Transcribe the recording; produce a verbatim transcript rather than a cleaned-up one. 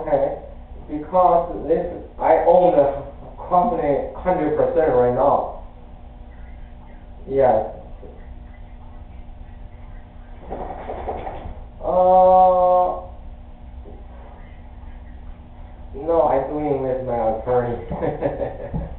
Okay, because this, I own the company hundred percent right now. Yes. Uh, no, I'm doing with my attorney.